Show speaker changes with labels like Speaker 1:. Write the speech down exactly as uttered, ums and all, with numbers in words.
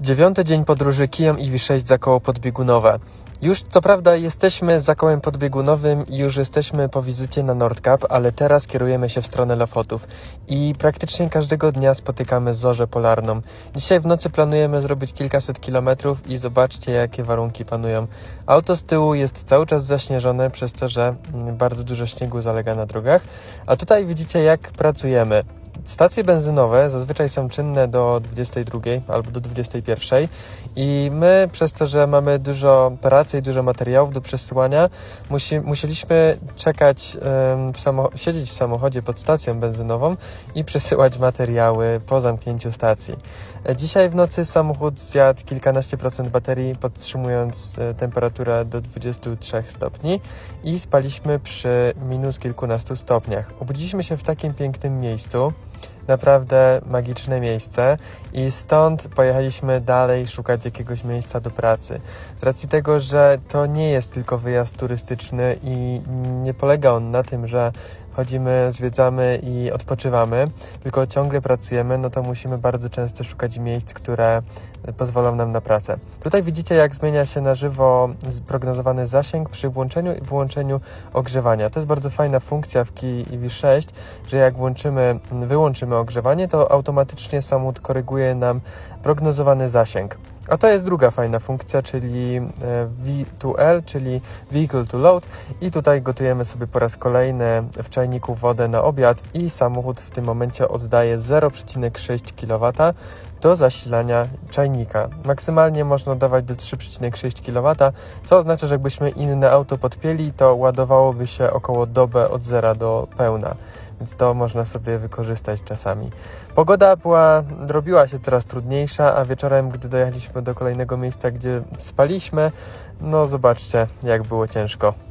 Speaker 1: Dziewiąty dzień podróży kijem I V sześć za koło podbiegunowe. Już co prawda jesteśmy za kołem podbiegunowym i już jesteśmy po wizycie na Nordkap, ale teraz kierujemy się w stronę Lofotów i praktycznie każdego dnia spotykamy zorzę polarną. Dzisiaj w nocy planujemy zrobić kilkaset kilometrów i zobaczcie, jakie warunki panują. Auto z tyłu jest cały czas zaśnieżone przez to, że bardzo dużo śniegu zalega na drogach, a tutaj widzicie, jak pracujemy. Stacje benzynowe zazwyczaj są czynne do dwudziestej drugiej albo do dwudziestej pierwszej i my, przez to, że mamy dużo pracy i dużo materiałów do przesyłania, musi, musieliśmy czekać, w samoch- siedzieć w samochodzie pod stacją benzynową i przesyłać materiały po zamknięciu stacji. Dzisiaj w nocy samochód zjadł kilkanaście procent baterii, podtrzymując temperaturę do dwudziestu trzech stopni i spaliśmy przy minus kilkunastu stopniach. Obudziliśmy się w takim pięknym miejscu, naprawdę magiczne miejsce i stąd pojechaliśmy dalej szukać jakiegoś miejsca do pracy. Z racji tego, że to nie jest tylko wyjazd turystyczny i nie polega on na tym, że chodzimy, zwiedzamy i odpoczywamy, tylko ciągle pracujemy, no to musimy bardzo często szukać miejsc, które pozwolą nam na pracę. Tutaj widzicie, jak zmienia się na żywo prognozowany zasięg przy włączeniu i wyłączeniu ogrzewania. To jest bardzo fajna funkcja w Kii I V sześć, że jak włączymy, wyłączymy ogrzewanie, to automatycznie samochód koryguje nam prognozowany zasięg. A to jest druga fajna funkcja, czyli V dwa L, czyli Vehicle to Load i tutaj gotujemy sobie po raz kolejny w czajniku wodę na obiad i samochód w tym momencie oddaje zero przecinek sześć kilowata do zasilania czajnika. Maksymalnie można dawać do trzy przecinek sześć kilowata, co oznacza, że jakbyśmy inne auto podpięli, to ładowałoby się około dobę od zera do pełna. Więc to można sobie wykorzystać czasami. Pogoda była, robiła się coraz trudniejsza, a wieczorem, gdy dojechaliśmy do kolejnego miejsca, gdzie spaliśmy, no zobaczcie, jak było ciężko.